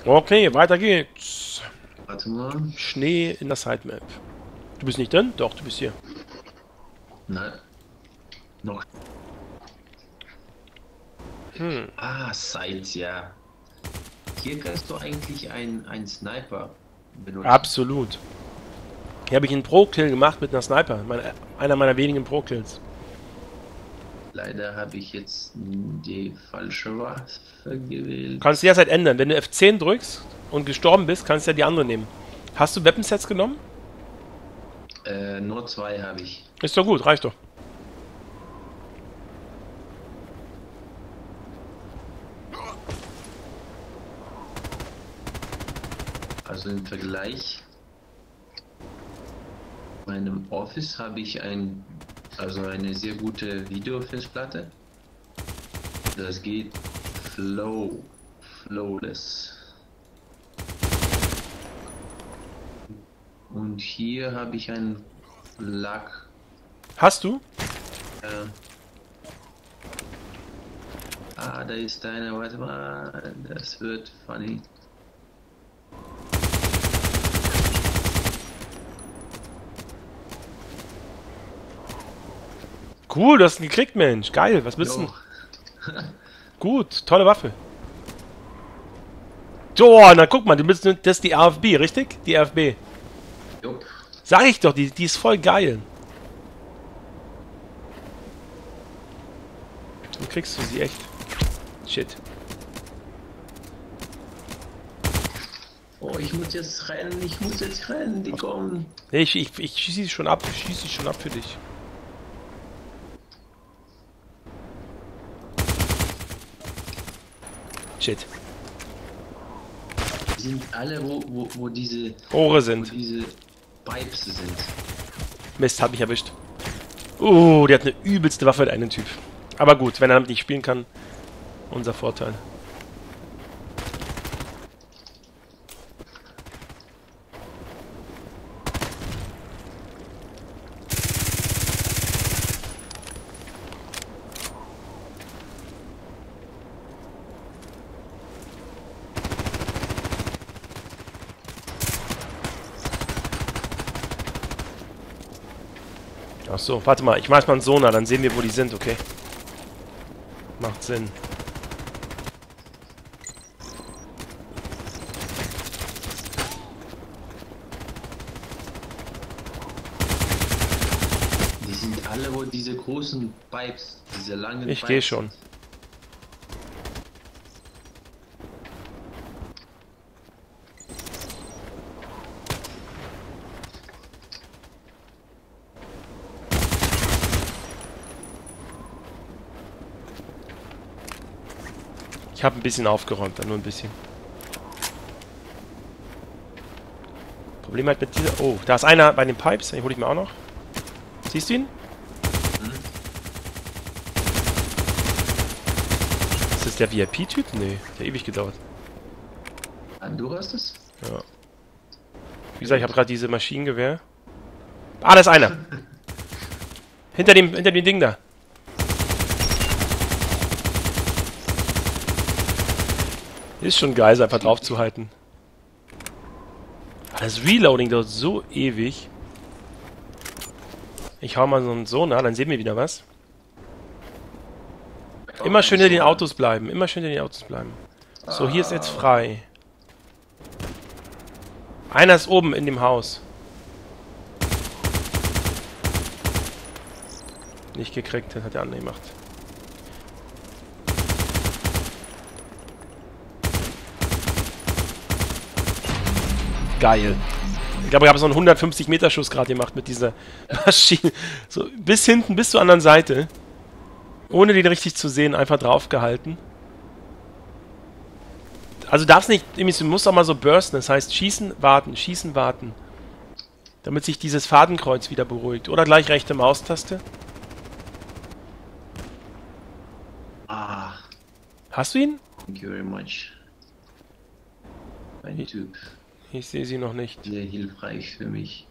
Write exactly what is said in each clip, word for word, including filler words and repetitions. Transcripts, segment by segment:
Okay, weiter geht's. Warte mal. Schnee in der Sitemap. Du bist nicht drin? Doch, du bist hier. Nein. Noch. Hm. Ah, Sights, ja. Hier kannst du eigentlich einen, einen Sniper benutzen. Absolut. Hier habe ich einen Pro-Kill gemacht mit einer Sniper. Meine, einer meiner wenigen Pro-Kills. Leider habe ich jetzt die falsche Waffe gewählt. Kannst du jederzeit ändern. Wenn du F zehn drückst und gestorben bist, kannst du ja die andere nehmen. Hast du Weaponsets genommen? Äh, nur zwei habe ich. Ist doch gut, reicht doch. Also im Vergleich meinem Office habe ich ein, also eine sehr gute Videofestplatte. Das geht flow, flawless. Und hier habe ich einen Lack. Hast du? Äh, ah, da ist einer. Warte mal, das wird funny. Cool, du hast ihn gekriegt, Mensch. Geil, was bist du? Gut, tolle Waffe. So, na guck mal, du bist, das ist die R F B, richtig? Die R F B. Jo. Sag ich doch, die, die ist voll geil. Dann kriegst du sie echt. Shit. Oh, ich muss jetzt rennen, ich muss jetzt rennen, die kommen. Nee, ich, ich, ich schieße sie schon ab, ich schieße sie schon ab für dich. Shit. Die sind alle, wo, wo, wo diese Rohre wo sind. diese Pipes sind. Mist, hat mich erwischt. Uh, der hat eine übelste Waffe, der eine Typ. Aber gut, wenn er damit nicht spielen kann, unser Vorteil. Ach so, warte mal, ich mach mal einen Sonar, dann sehen wir, wo die sind, okay? Macht Sinn. Die sind alle, wo diese großen Pipes, diese langen Ich Pipes. gehe schon. Ich habe ein bisschen aufgeräumt, dann nur ein bisschen. Problem halt mit dieser... Oh, da ist einer bei den Pipes. Den hole ich mir auch noch. Siehst du ihn? Hm? Ist das der V I P-Typ? Nee, der hat ewig gedauert. Ah, du hast es? Ja. Wie gesagt, ich habe gerade diese Maschinengewehr. Ah, da ist einer. Hinter dem, hinter dem Ding da. Ist schon geil, einfach drauf zu halten. Das Reloading dauert so ewig. Ich hau mal so einen Sonar, dann sehen wir wieder was. Immer schön hinter den Autos bleiben. Immer schön hinter den Autos bleiben. So, hier ist jetzt frei. Einer ist oben in dem Haus. Nicht gekriegt, das hat der andere gemacht. Geil. Ich glaube, ich habe so einen hundertfünfzig Meter Schuss gerade gemacht mit dieser Maschine. So bis hinten, bis zur anderen Seite. Ohne den richtig zu sehen, einfach drauf gehalten. Also darfst nicht, du musst auch mal so bursten. Das heißt, schießen, warten, schießen, warten. Damit sich dieses Fadenkreuz wieder beruhigt. Oder gleich rechte Maustaste. Ah, Hast du ihn? thank you very much. Ein Typ. Ich sehe sie noch nicht. Sehr hilfreich für mich.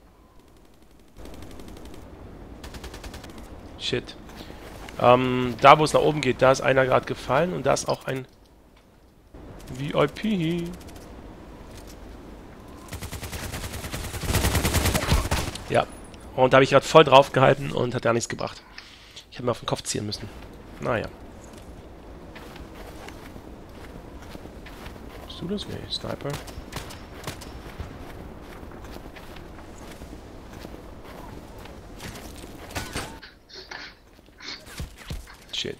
Shit. Ähm, da wo es nach oben geht, da ist einer gerade gefallen und da ist auch ein V I P. Ja. Und da habe ich gerade voll drauf gehalten und hat gar nichts gebracht. Ich hätte mir auf den Kopf ziehen müssen. Naja. Bist du das? Nee, Sniper. Shit.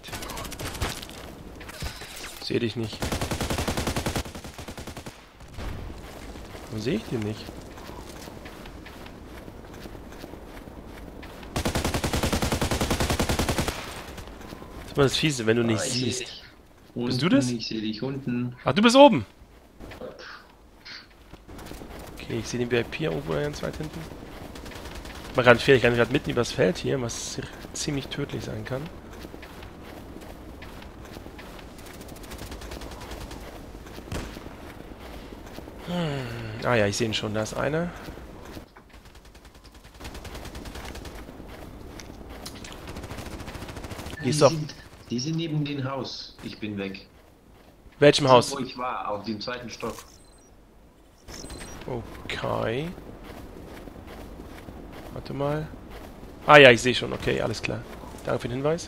Sehe dich nicht. Wo sehe ich den nicht? Das ist mal das Fiese, wenn du nicht Ah, ich siehst. seh dich. Unten, Bist du das? Ich sehe dich unten. Ach, du bist oben! Okay, ich sehe den V I P irgendwo ganz weit hinten. Man kann vielleicht gerade mitten übers Feld hier, was ziemlich tödlich sein kann. Hm. Ah ja, ich sehe ihn schon, da ist einer. Die Gehst du auf sind, die sind neben dem Haus. Ich bin weg. welchem Haus? Wo ich war, auf dem zweiten Stock. Okay. Warte mal. Ah ja, ich sehe schon. Okay, alles klar. Danke für den Hinweis.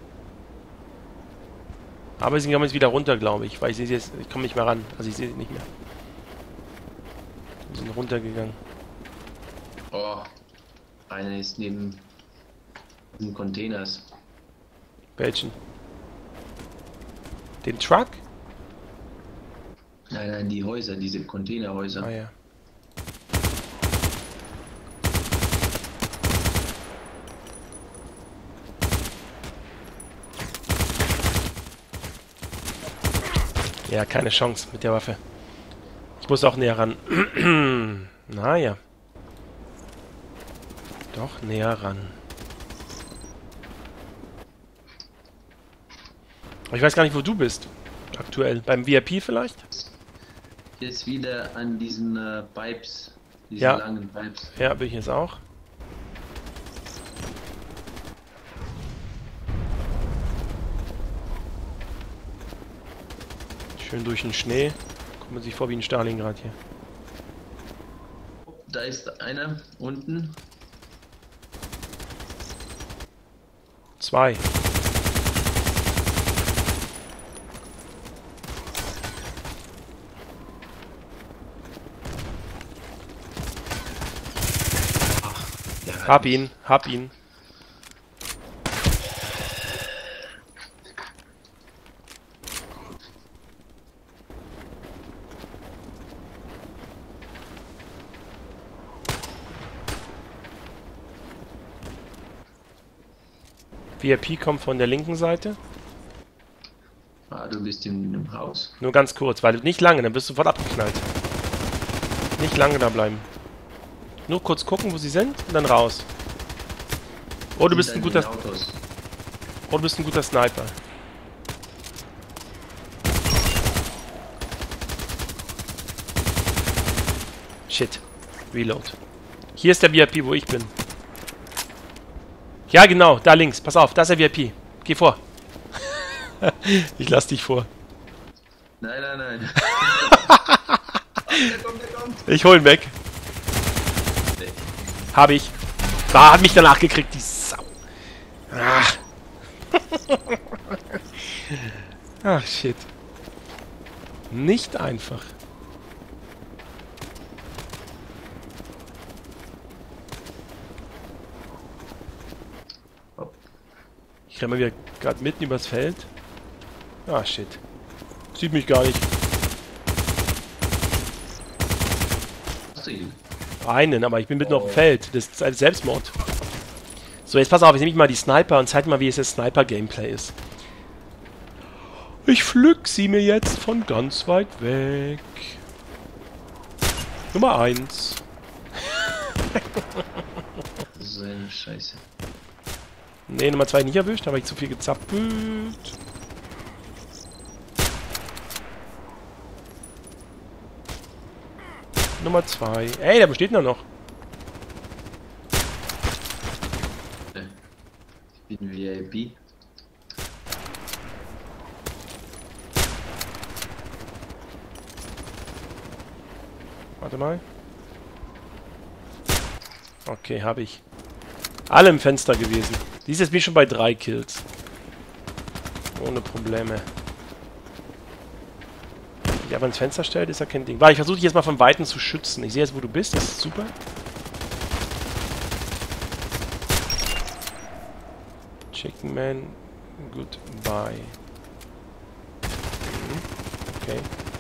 Aber sie kommen jetzt wieder runter, glaube ich. Weil ich sehe sie jetzt... Ich komme nicht mehr ran. Also ich sehe sie nicht mehr. Sie sind runtergegangen. Oh. Einer ist neben den Containers. Welchen? Den Truck? Nein, nein, die Häuser, diese Containerhäuser. Ah ja. Ja, keine Chance mit der Waffe. Ich muss auch näher ran. Naja. Doch näher ran. Aber ich weiß gar nicht, wo du bist. Aktuell. Beim V I P vielleicht? Jetzt wieder an diesen äh, Pipes. Diese Ja. langen Pipes. Ja, bin ich jetzt auch. Schön durch den Schnee. Kommt man sich vor wie ein Stalingrad hier. Da ist einer unten. Zwei. Der Hab ihn, hab ihn. V I P kommt von der linken Seite. Ah, du bist in einem Haus. Nur ganz kurz, weil nicht lange, dann bist du sofort abgeknallt. Nicht lange da bleiben. Nur kurz gucken, wo sie sind und dann raus. Oh, du bist ein guter, Autos. oh, du bist ein guter Sniper. Shit. Reload. Hier ist der V I P, wo ich bin. Ja, genau, da links. Pass auf, da ist der V I P. Geh vor. Ich lass dich vor. Nein, nein, nein. der kommt, der kommt. Ich hol ihn weg. Weg. Hab ich. Da hat mich danach gekriegt, die Sau. Ach. Ach, shit. Nicht einfach. Ich renne mal wieder gerade mitten übers Feld. Ah, shit. Sieht mich gar nicht. Hast du ihn? Einen, aber ich bin mitten auf dem Feld. Das ist ein Selbstmord. So, jetzt pass auf, jetzt nehme ich mal die Sniper und zeige mal, wie es das Sniper-Gameplay ist. Ich pflück sie mir jetzt von ganz weit weg. Nummer eins. So eine Scheiße. Ne, Nummer zwei nicht erwischt, habe ich zu viel gezappelt. Nummer zwei. Ey, der besteht noch. Ich bin V I P. Warte mal. Okay, habe ich. Alle im Fenster gewesen. Dies ist bin ich schon bei drei Kills. Ohne Probleme. Wenn ich aber ins Fenster stellt, ist ja kein Ding. Warte, ich versuche dich jetzt mal von Weitem zu schützen. Ich sehe jetzt, wo du bist. Das ist super. Chicken Man, goodbye. Mhm. Okay.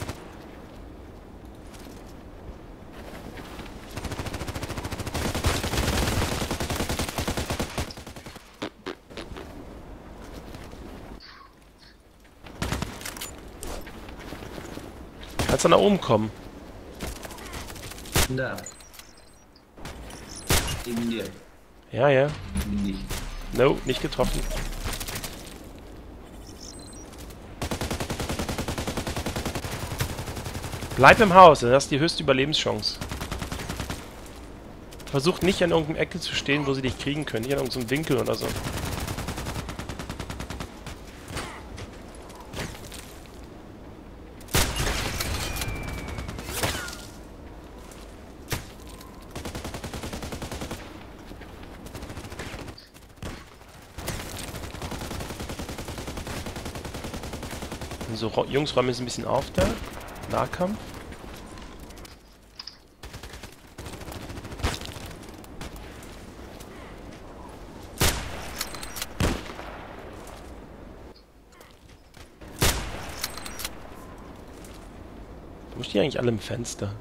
Kannst du nach oben kommen? Da. Neben dir. Ja, ja. Nicht. No, nicht getroffen. Bleib im Haus, das ist die höchste Überlebenschance. Versuch nicht an irgendeiner Ecke zu stehen, wo sie dich kriegen können. Nicht an irgendeinem Winkel oder so. So, Jungs, räumen jetzt ein bisschen auf da. Nahkampf. Wo stehen die eigentlich alle im Fenster?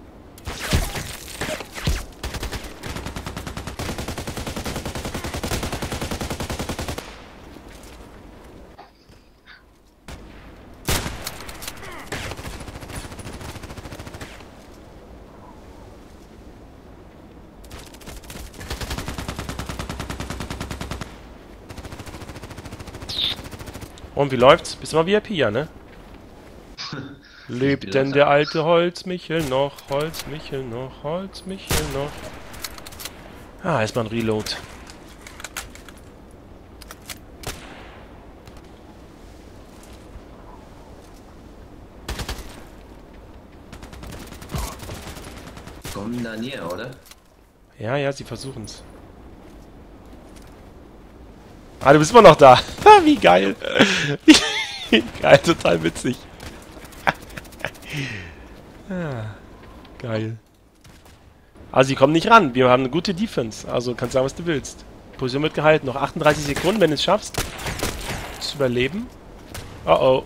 Und wie läuft's? Bist du mal V I P, ja, ne? Lebt denn der alte Holzmichel noch? Holzmichel noch? Holzmichel noch? Ah, erstmal ein Reload. Kommen da näher, oder? Ja, ja, sie versuchen's. Ah, du bist immer noch da. Wie geil. Wie geil, total witzig. Ah, geil. Also, sie kommen nicht ran. Wir haben eine gute Defense. Also, kannst sagen, was du willst. Position wird gehalten. Noch achtunddreißig Sekunden, wenn du es schaffst. Zu überleben. Oh oh.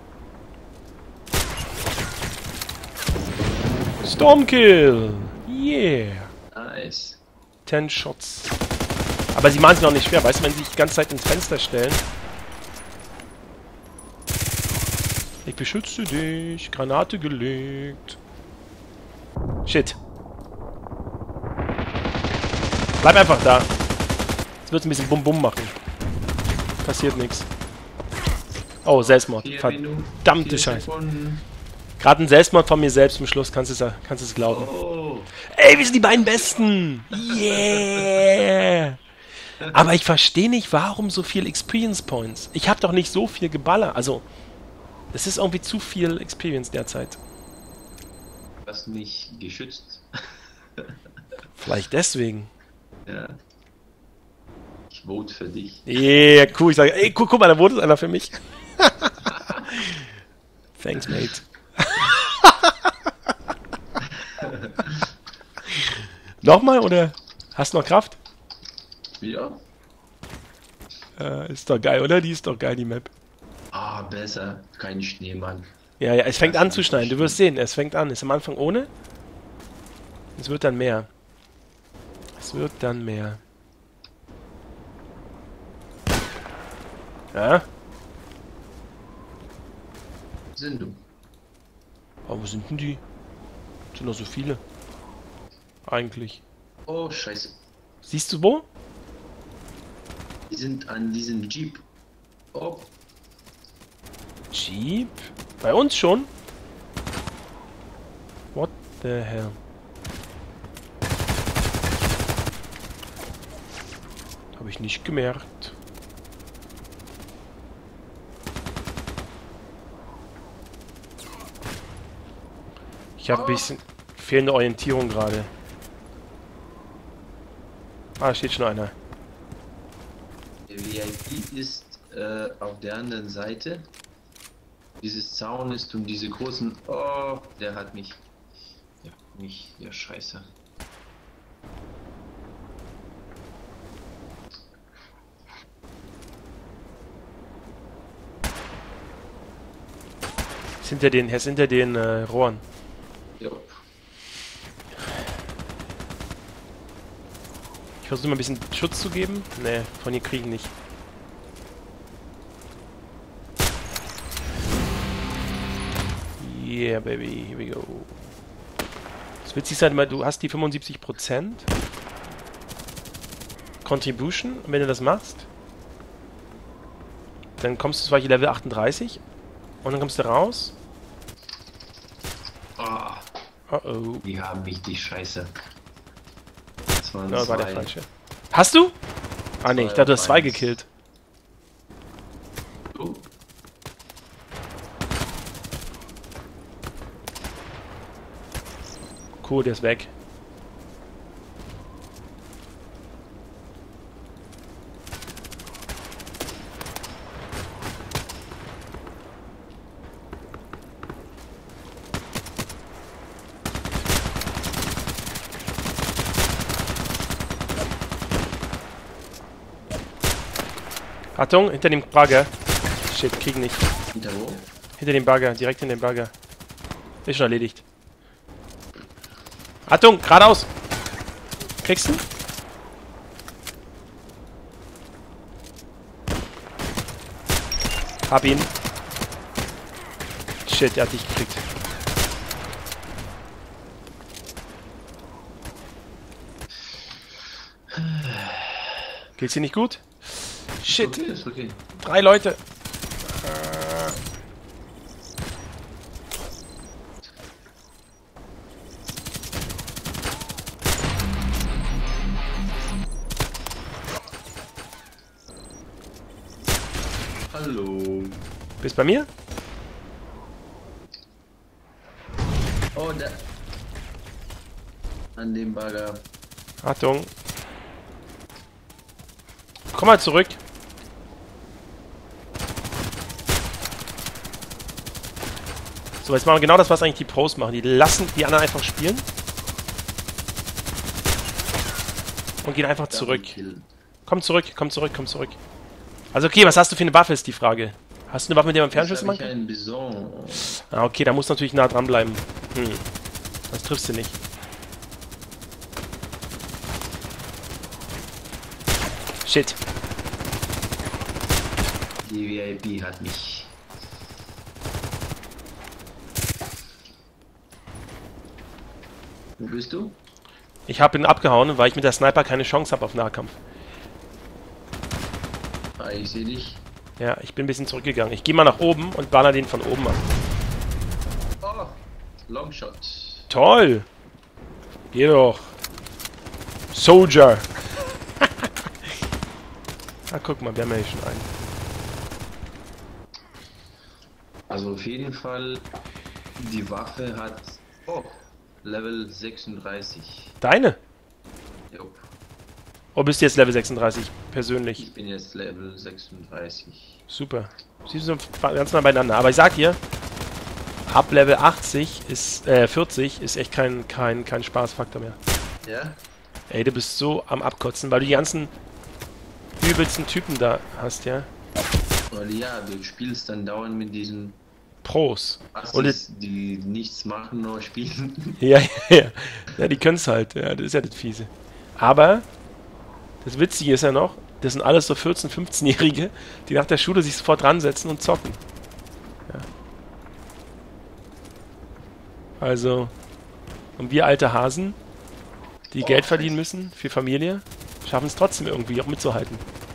Stormkill. Yeah. Nice. Ten Shots. Aber sie machen es noch nicht schwer. Weißt du, wenn sie sich die ganze Zeit ins Fenster stellen. Ich beschütze dich. Granate gelegt. Shit. Bleib einfach da. Jetzt wird es ein bisschen Bum-Bum machen. Passiert nichts. Oh, Selbstmord. Verdammte Scheiße. Gerade ein Selbstmord von mir selbst zum Schluss. Kannst du es, kannst es glauben. Oh. Ey, wir sind die beiden Besten. Yeah. Aber ich verstehe nicht, warum so viel Experience Points. Ich habe doch nicht so viel geballert. Also, das ist irgendwie zu viel Experience derzeit. Du hast mich geschützt. Vielleicht deswegen. Ja. Ich vote für dich. Yeah, cool. Ich sage, ey, guck, guck mal, da votet einer für mich. Thanks, mate. Nochmal, oder? Hast du noch Kraft? Ja. Äh, ist doch geil, oder? Die ist doch geil, die Map. Ah, besser. Kein Schneemann. Ja, ja, es fängt an zu schneien. Du wirst sehen, es fängt an. Ist am Anfang ohne. Es wird dann mehr. Es wird dann mehr. Ja? Sind du? Oh, wo sind denn die? Sind noch so viele. Eigentlich. Oh, scheiße. Siehst du wo? Die sind an diesem Jeep. Oh. Jeep? Bei uns schon? What the hell? Habe ich nicht gemerkt. Ich habe ein bisschen fehlende Orientierung gerade. Ah, steht schon einer. Der V I P ist äh, auf der anderen Seite. Dieses Zaun ist und diese großen... Oh, der hat mich... Ja, mich... Ja, scheiße. Ist hinter den, er ist hinter den äh, Rohren. Jo. Ich versuche mal ein bisschen Schutz zu geben. Ne, von hier kriegen nicht. Yeah, baby, here we go. Das witzig sein, weil du hast die fünfundsiebzig Prozent Contribution, und wenn du das machst, dann kommst du zwar hier Level achtunddreißig und dann kommst du raus. Oh, Oh oh. die haben mich, die Scheiße. Das waren No, zwei. war der falsche. Hast du? Ah ne, ich dachte, du hast zwei gekillt. Oh. Cool, der ist weg. Achtung, hinter dem Bagger. Shit, krieg nicht. Hinter wo? Hinter dem Bagger, direkt in den Bagger. Ist schon erledigt. Achtung, geradeaus! Kriegst du? Hab ihn. Shit, er hat dich gekriegt. Geht's dir nicht gut? Shit. Okay, ist okay. Drei Leute. Hallo. Bist bei mir? Oh, da. An dem Bagger. Achtung. Komm mal zurück. So, jetzt machen wir genau das, was eigentlich die Pros machen. Die lassen die anderen einfach spielen. Und gehen einfach zurück. Komm zurück, komm zurück, komm zurück. Also okay, was hast du für eine Waffe, ist die Frage. Hast du eine Waffe, mit der man Fernschüsse machen kann? Ein Bison. Ah, okay, da musst du natürlich nah dran bleiben. Hm. Das triffst du nicht. Shit. Die V I P hat mich. Wo bist du? Ich habe ihn abgehauen, weil ich mit der Sniper keine Chance habe auf Nahkampf. Ah, ich sehe dich. Ja, ich bin ein bisschen zurückgegangen. Ich gehe mal nach oben und baller den von oben an. Oh, Longshot. Toll! Geh doch. Soldier! Ah, guck mal, wir haben ja hier schon einen. Also auf jeden Fall, die Waffe hat... Oh, Level sechsunddreißig. Deine? Jo. Oh, bist du jetzt Level sechsunddreißig? Persönlich. Ich bin jetzt Level sechsunddreißig. Super. Sie sind ganz nah beieinander. Aber ich sag dir, ab Level achtzig ist, äh, vierzig ist echt kein, kein, kein Spaßfaktor mehr. Ja? Ey, du bist so am Abkotzen, weil du die ganzen übelsten Typen da hast, ja? Weil ja, du spielst dann dauernd mit diesen Pros. Assis, Und es, die nichts machen, nur spielen. ja, ja, ja. Ja, die können's halt. Ja, das ist ja das Fiese. Aber das Witzige ist ja noch, das sind alles so vierzehn-, fünfzehnjährige, die nach der Schule sich sofort dran setzen und zocken. Ja. Also, und wir alte Hasen, die Oh, Geld verdienen müssen für Familie, schaffen es trotzdem irgendwie auch mitzuhalten.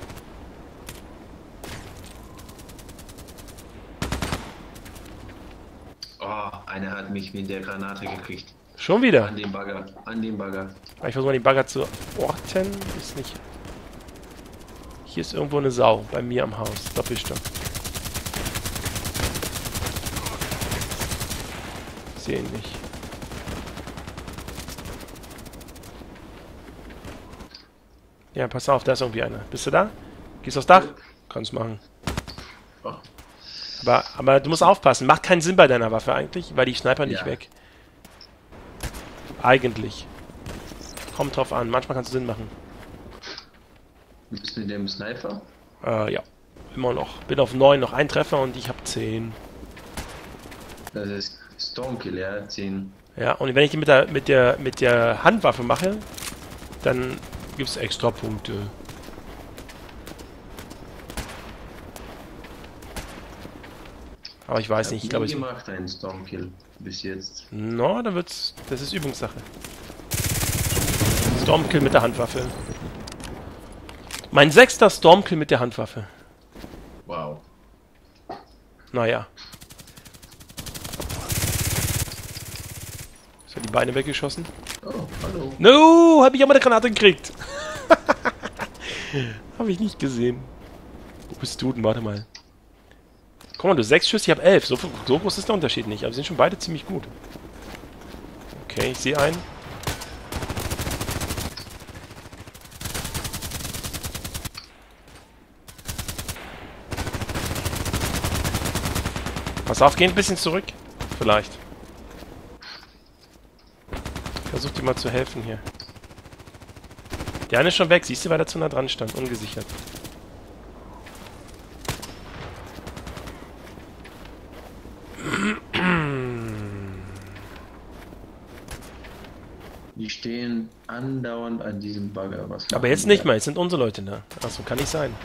Oh, einer hat mich mit der Granate gekriegt. Schon wieder. An dem Bagger, an dem Bagger. Ich versuche mal den Bagger zu orten. Ist nicht. Hier ist irgendwo eine Sau bei mir am Haus. Doppelstock. Ich sehe ihn nicht. Ja, pass auf, da ist irgendwie einer. Bist du da? Gehst aufs Dach? Kannst machen. Oh. Aber, aber du musst aufpassen. Macht keinen Sinn bei deiner Waffe eigentlich, weil die Sniper nicht Ja. weg. Eigentlich. Kommt drauf an. Manchmal kannst du Sinn machen. Bist du mit dem Sniper? Äh, ja. Immer noch. Bin auf neun, noch ein Treffer und ich habe zehn. Das ist Stormkill, ja, zehn. Ja, und wenn ich die mit der, mit der, mit der Handwaffe mache, dann gibt es extra Punkte. Aber ich weiß nicht, ich glaube, ich es... gemacht einen Stormkill bis jetzt. No, dann wird's... Das ist Übungssache. Stormkill mit der Handwaffe. Mein sechster Stormkill mit der Handwaffe. Wow. Naja. Ist ja die Beine weggeschossen? Oh, hallo. No, hab ich aber eine Granate gekriegt. Hab ich nicht gesehen. Wo bist du denn? Warte mal. Guck mal, du sechs Schüsse, ich hab elf. So, so groß ist der Unterschied nicht. Aber sie sind schon beide ziemlich gut. Okay, ich sehe einen. Pass auf, geh ein bisschen zurück. Vielleicht. Versuch dir mal zu helfen hier. Der eine ist schon weg. Siehst du, weil er zu nah dran stand. Ungesichert. Die stehen andauernd an diesem Bagger. Was Aber machen jetzt die nicht da? mehr. Jetzt sind unsere Leute da. Achso, kann nicht sein.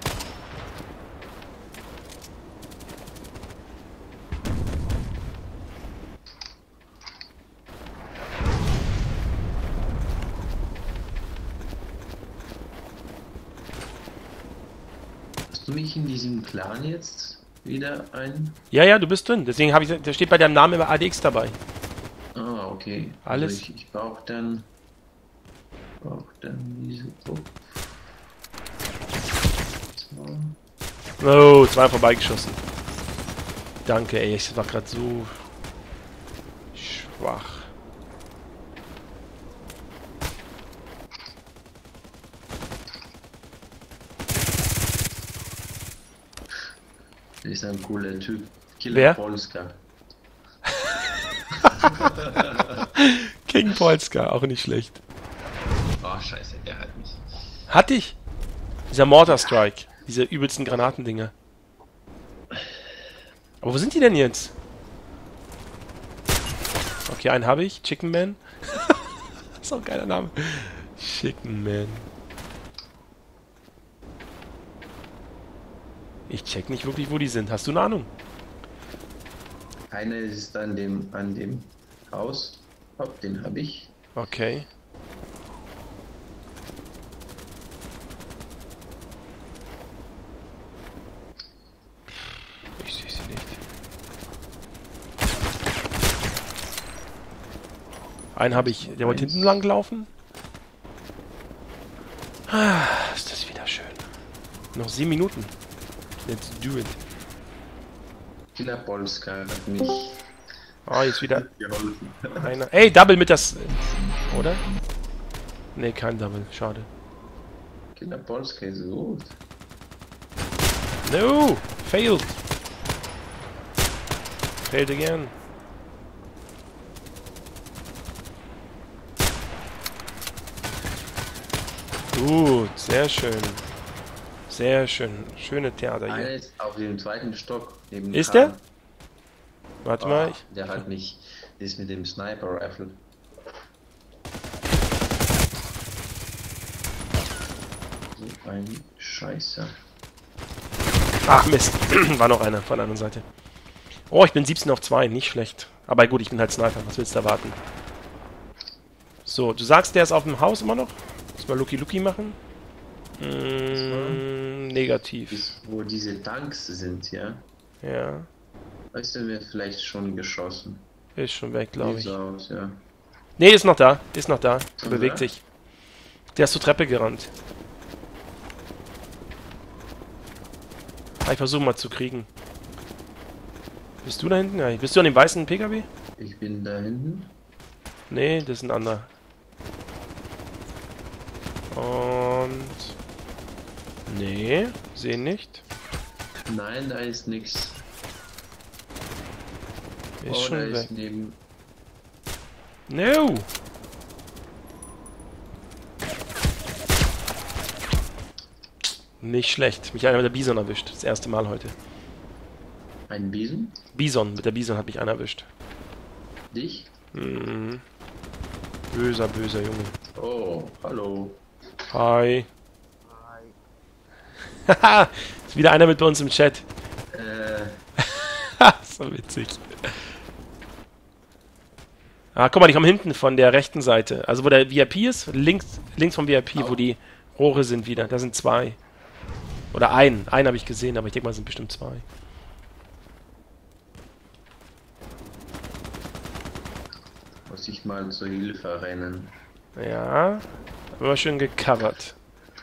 Hast du mich in diesem Clan jetzt wieder ein? Ja, ja, du bist drin. Deswegen habe ich... Da steht bei deinem Namen immer A D X dabei. Ah, okay. Alles? Also ich ich brauche dann... Brauche dann diese... Oh. So. Oh, zwei vorbeigeschossen. Danke, ey. Ich war gerade so... schwach. Das ist ein cooler Typ. Killer Wer? Polska. King Polska, auch nicht schlecht. Oh, scheiße, der hat mich. Hatte ich? Dieser Mortar Strike. Diese übelsten Granatendinger. Aber wo sind die denn jetzt? Okay, einen habe ich. Chicken Man. Das ist auch ein geiler Name. Chicken Man. Ich check nicht wirklich, wo die sind. Hast du eine Ahnung? Einer ist an dem, an dem Haus. Oh, den habe ich. Okay. Ich sehe sie nicht. Einen habe ich. Der wollte hinten lang laufen. Ah, ist das wieder schön. Noch sieben Minuten. Let's do it. Killer Polska hat mich Ah, jetzt wieder geholfen. einer. Ey, Double mit das... Oder? Ne, kein Double. Schade. Killer Polska ist gut. No! Failed! Failed again. Gut, sehr schön. Sehr schön. Schöne Theater Einer hier. ist auf dem zweiten Stock. Neben Ist Kran. der? Warte Oh, mal. Ich, der hat mich. Der ist mit dem Sniper Rifle. So ein Scheiße. ach Mist. War noch einer von der anderen Seite. Oh, ich bin siebzehn auf zwei. Nicht schlecht. Aber gut, ich bin halt Sniper. Was willst du erwarten? So, du sagst, der ist auf dem Haus immer noch? Muss mal Lucky Lucky machen? Mm, negativ. Ist, wo diese Tanks sind, ja. Ja. Weißt du, wird vielleicht schon geschossen. Ist schon weg, glaube Sieht ich. so aus, ja. Nee, ist noch da. Ist noch da. Mhm. Bewegt sich. Der ist zur Treppe gerannt. Ah, ich versuche mal zu kriegen. Bist du da hinten? Ja, bist du an dem weißen P K W? Ich bin da hinten. Nee, das ist ein anderer. Und... Nee, sehen nicht. Nein, da ist nix. Ist oh, schon da weg. ist neben... No! Nicht schlecht. Mich einer mit der Bison erwischt. Das erste Mal heute. Ein Bison? Bison. Mit der Bison hat mich einer erwischt. Dich? Mhm. Böser, böser Junge. Oh, hallo. Hi. Haha, ist wieder einer mit bei uns im Chat. Äh, So witzig. Ah, guck mal, die kommen hinten von der rechten Seite. Also wo der V I P ist, links, links vom V I P, oh. wo die Rohre sind wieder. Da sind zwei. Oder ein. Einen habe ich gesehen, aber ich denke mal, es sind bestimmt zwei. muss ich mal zur Hilfe rennen. Ja, aber schön gecovert.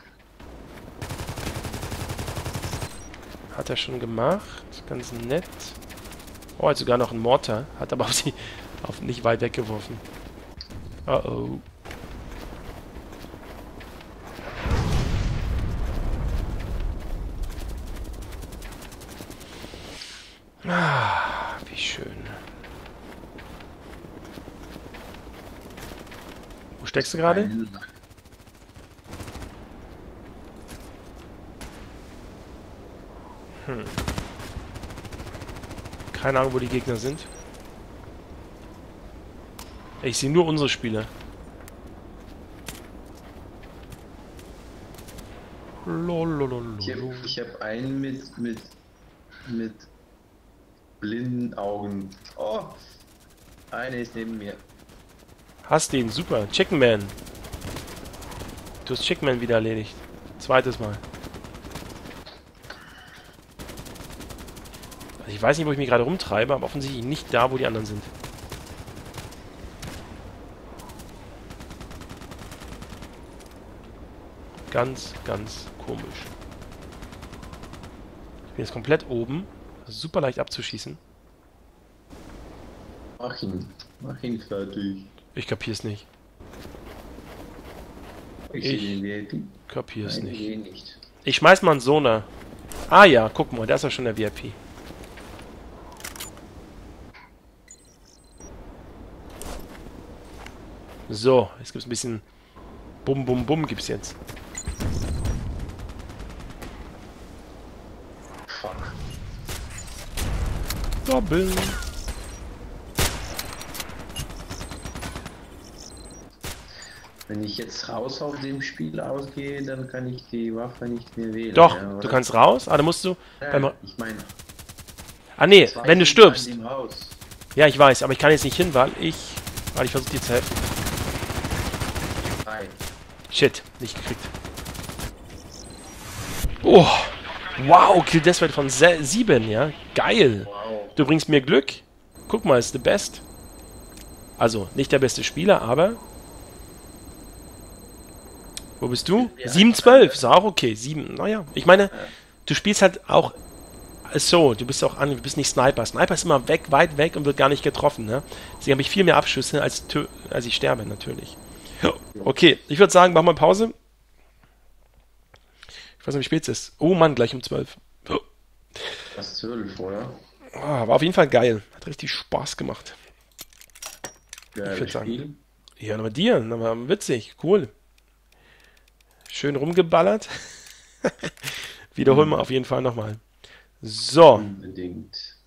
Hat er schon gemacht. Ganz nett. Oh, hat sogar noch einen Mortar. Hat aber auf sie auf nicht weit weggeworfen. Oh oh. Ah, wie schön. Wo steckst du gerade? Hm. Keine Ahnung, wo die Gegner sind. Ich sehe nur unsere Spieler. Lolololo. Ich habe ich hab einen mit, mit, mit blinden Augen. Oh, eine ist neben mir. Hast ihn, super. Chicken Man. Du hast Chicken Man wieder erledigt. Zweites Mal. Also ich weiß nicht, wo ich mich gerade rumtreibe, aber offensichtlich nicht da, wo die anderen sind. Ganz, ganz komisch. Ich bin jetzt komplett oben. Super leicht abzuschießen. Mach ihn. Mach ihn fertig. Ich kapier's nicht. Ich, Ich sehe den V I P. kapier's Nein, nicht. eh nicht. Ich schmeiß mal einen Sonar. Ah ja, guck mal, da ist ja schon der V I P. So, jetzt gibt's ein bisschen Bum Bum Bum gibt's jetzt. Fuck. Doppel. Wenn ich jetzt raus auf dem Spiel ausgehe, dann kann ich die Waffe nicht mehr wählen. Doch, ja, du kannst raus, aber da musst du ja, beim... ich meine, Ah nee, zwei wenn du sind stirbst. an dem Haus. Ja, ich weiß, aber ich kann jetzt nicht hin, weil ich... Weil ich versuche dir zu helfen. Drei. Shit, nicht gekriegt. Oh, wow, Kill Death Rate von sieben, ja, geil. Wow. Du bringst mir Glück. Guck mal, ist the best. Also, nicht der beste Spieler, aber... Wo bist du? Ja. sieben zwölf, ist auch okay. sieben, naja. Ich meine, du spielst halt auch so, du bist auch an, du bist nicht Sniper. Sniper ist immer weg, weit weg und wird gar nicht getroffen, ne? Deswegen habe ich viel mehr Abschüsse, als, als ich sterbe, natürlich. Okay, ich würde sagen, machen wir Pause. Ich weiß nicht, wie spät es ist. Oh Mann, gleich um zwölf. Fast zwölf, oder? Oh, war auf jeden Fall geil. Hat richtig Spaß gemacht. Ja, Ich würd sagen. Spiel. Ja, aber dir, aber witzig, cool. Schön rumgeballert. Wiederholen wir auf jeden Fall nochmal. So. Unbedingt.